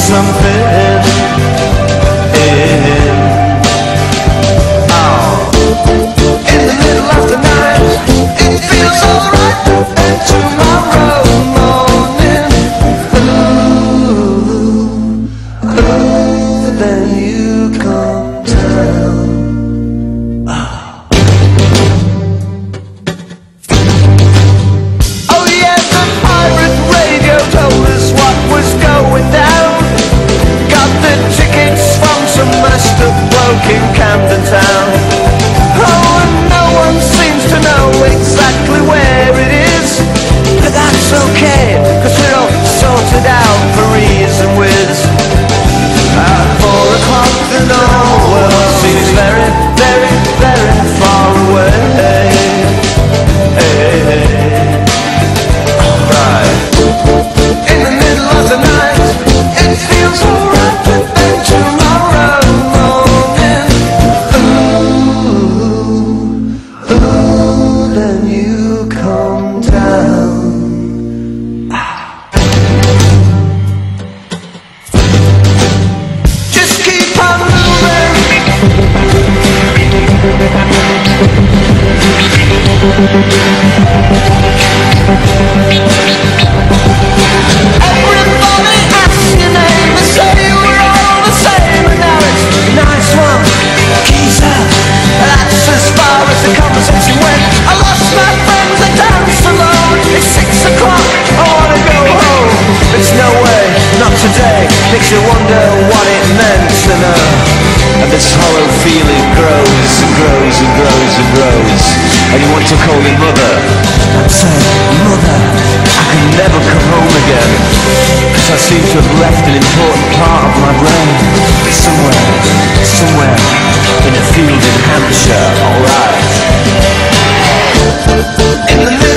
something in. Oh, in the middle of the night, it feels alright. And tomorrow morning, ooh, then you come down. Oh yeah, the pirate radio told us what was going down. Got the tickets from some messed up bloke in Camden Town. Oh, and no one seems to know exactly where it is, but that's okay, cause we're all sorted out for ease and whiz. At 4 o'clock the whole world seems very, very, very far away. Right. In the middle of the night, it feels alright, but then tomorrow morning, ooh, then you come down. Just keep on moving. Everybody asks your name and say we're all the same, and now it's nice one, geezer. That's as far as the conversation went. I lost my friends, I danced alone. It's 6 o'clock, I wanna go home. It's no way, not today. Makes you wonder what it meant to know. And this hollow feeling grows and grows and grows and grows. And you want to call your mother and say, Mother, I can never come home again, cause I seem to have left an important part of my brain somewhere in a field in Hampshire, alright. In the